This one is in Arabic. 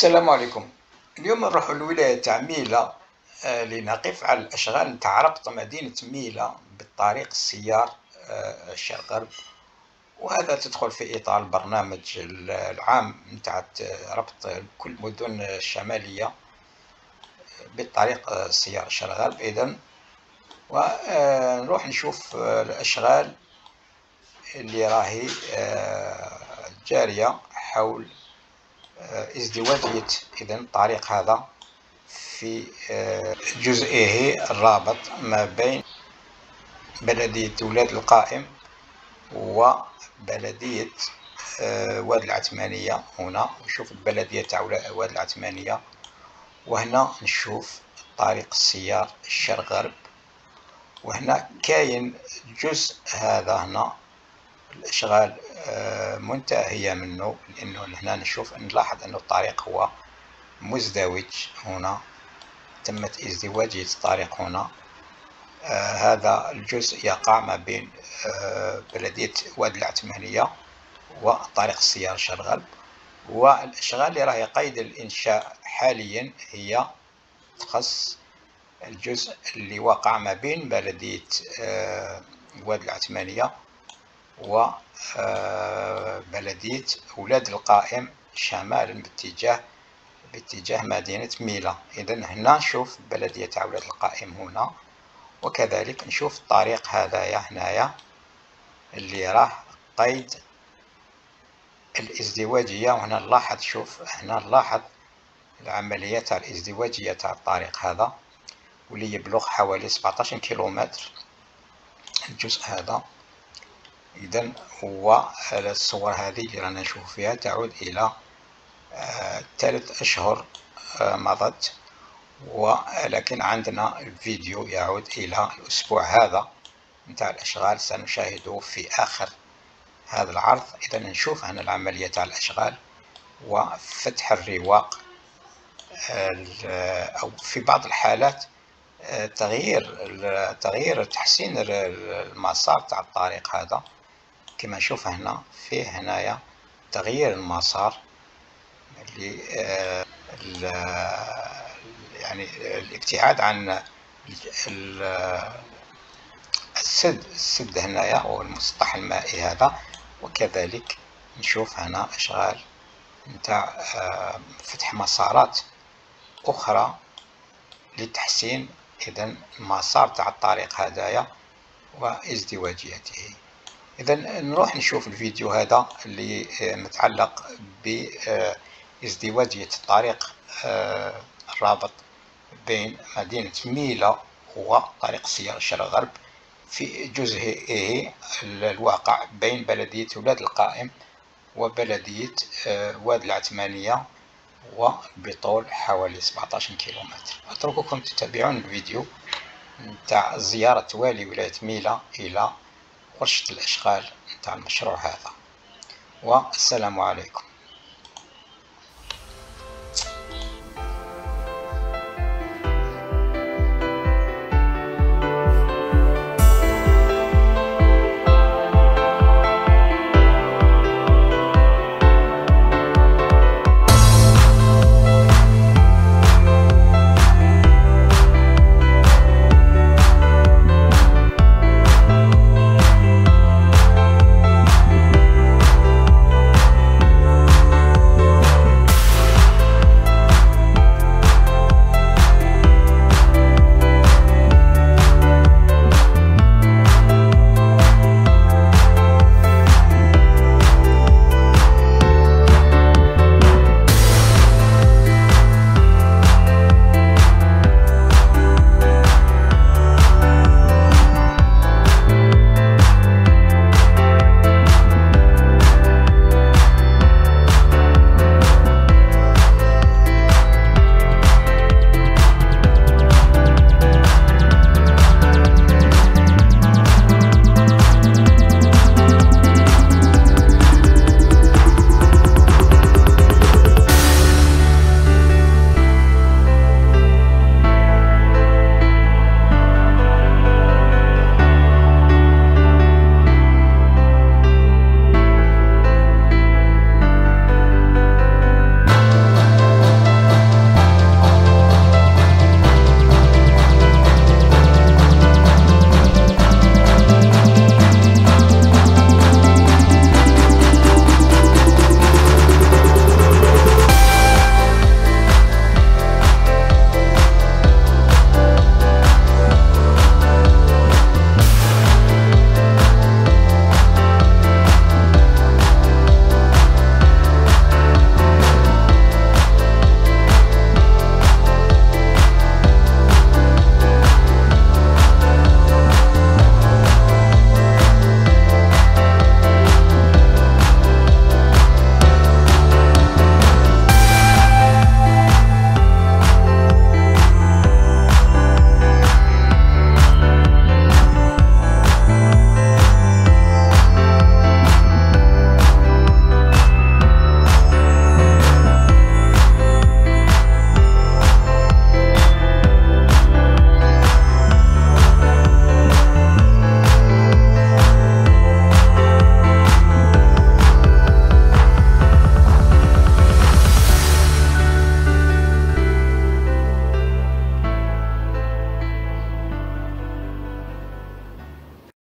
السلام عليكم. اليوم نروح لولاية تاع ميلا، لنقف على الأشغال نتاع ربط مدينة ميلا بالطريق السيار الشرق غرب، وهذا تدخل في إطار البرنامج العام نتاع ربط كل المدن الشمالية بالطريق السيار الشرق غرب. إذن ونروح نشوف الأشغال اللي راهي جارية حول ازدواجية إذن الطريق هذا في جزئه الرابط ما بين بلدية ولاد القائم وبلدية واد العثمانية. هنا نشوف البلدية تاع واد العثمانية، وهنا نشوف طريق السيار الشرق غرب، وهنا كاين جزء هذا هنا الأشغال منتهية منه، لأنه هنا نلاحظ أن الطريق هو مزدوج. هنا تمت ازدواجية الطريق هنا. هذا الجزء يقع ما بين بلدية واد العثمانية وطريق السيار الشرق غرب، والأشغال اللي راهي قيد الإنشاء حاليا هي تخص الجزء اللي وقع ما بين بلدية واد العثمانية وبلدية ولاد القائم شمالا باتجاه مدينة ميلا. إذن هنا نشوف بلدية تاع ولاد القائم هنا، وكذلك نشوف الطريق هذايا هنايا اللي راه قيد الازدواجية. وهنا نلاحظ، شوف هنا نلاحظ العملية تاع الازدواجية تاع الطريق هذا، واللي يبلغ حوالي 17 كيلومتر الجزء هذا. إذن هو الصور هذه اللي رانا نشوف فيها تعود إلى 3 أشهر مضت، ولكن عندنا الفيديو يعود إلى الأسبوع هذا نتاع الأشغال سنشاهده في آخر هذا العرض. إذا نشوف هنا العملية تاع الأشغال وفتح الرواق، أو في بعض الحالات تغيير تحسين المسار تاع الطريق هذا. كما نشوف هنا فيه هنايا تغيير المسار يعني الابتعاد عن السد هنايا والمسطح المائي هذا. وكذلك نشوف هنا أشغال نتاع فتح مسارات أخرى لتحسين إذن المسار تاع الطريق هذايا وازدواجيته. إذن نروح نشوف الفيديو هذا اللي متعلق بازدواجية الطريق الرابط بين مدينة ميلا وطريق السيار الشرق غرب في جزئه الواقع بين بلدية ولاد القائم وبلدية واد العثمانية، وبطول حوالي 17 كيلومتر. أترككم تتابعون الفيديو نتاع زيارة والي ولاية ميلا إلى ورشة الأشغال نتاع المشروع هذا، والسلام عليكم.